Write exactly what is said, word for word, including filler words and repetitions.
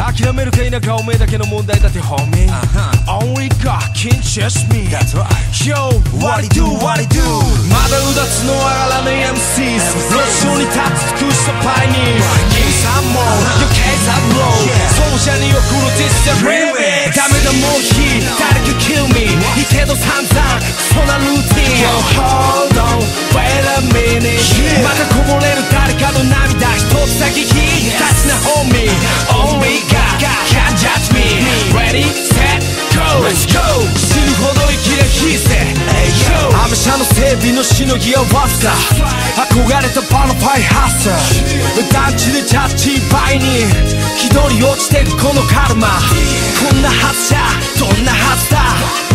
諦めるか否かおめえだけの問題だって homie Only God can trust me Yo, what it do, what it do まだうだつの上がらない エムシーズ 路上に立つ尽くしたパイに銀さんも余計ザブロー奏者に送る This is a remix ダメだもういい誰か kill me いいけど散々そんなルーティン Yo, hold on, wait a minute またこぼれる誰かの涙一つだけ引いたちな homie Only God can judge me Ready, set, go Let's go 死ぬほど生きりゃいいぜアメ車の整備のしのぎ合わせた憧れたバナパイハッサー団地でジャッジ倍に気取り落ちてくこのカルマこんなはずじゃどんなはずだ